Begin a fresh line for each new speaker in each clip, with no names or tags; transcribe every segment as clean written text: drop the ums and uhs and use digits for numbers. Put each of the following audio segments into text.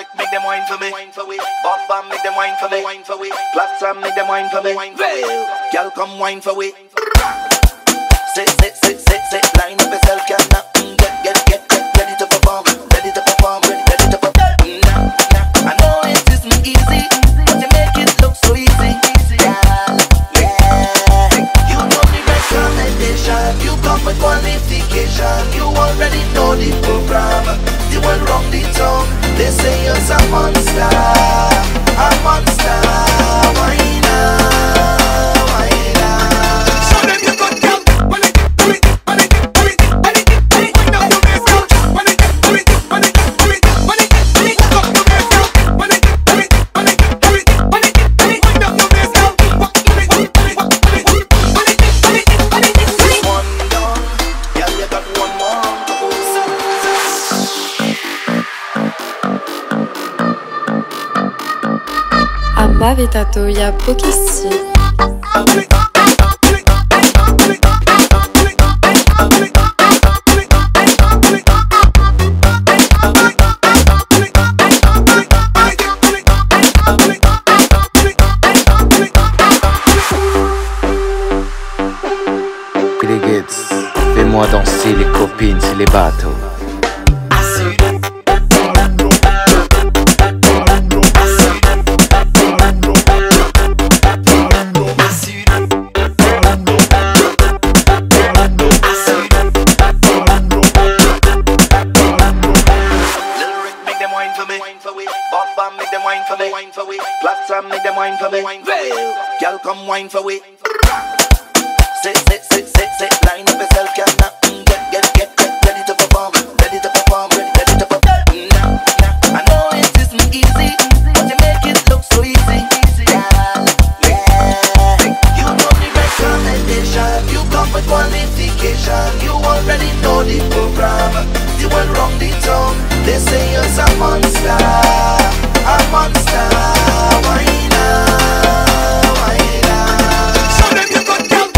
Lyric make them wine for me. Bob Bam make them wine for me. Platsam make them wine for me. Girl come wine for we. Sit, line up yourself, girl. Now get ready to perform, ready to perform, ready to perform. Nah, I know it isn't easy, but you make it look so easy. Yeah. You know the recommendation, you come with qualification. You already know the program. You went wrong the tongue. They say you're a monster, a monster. Why now? Why now? Show them you got girl.
Mavetato ya POKESSI.
RAIGUETSS, fais-moi danser les copines sur les bateaux.
Bob Bam make them wine for me. Platsam make them wine for me. Girl come wine for we. Sit, line up yourself, girl. Now get ready to perform, ready to perform, ready to perform. Nah, I know it isn't easy, but you make it look so easy. Yeah. You know the recommendation, you come with qualification. You already know the program. You went wrong the tongue. They say you're a monster, a monster. Why now? Why now? Show them you got girl.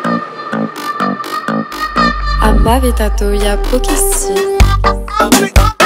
Mavetato ya POKESSI.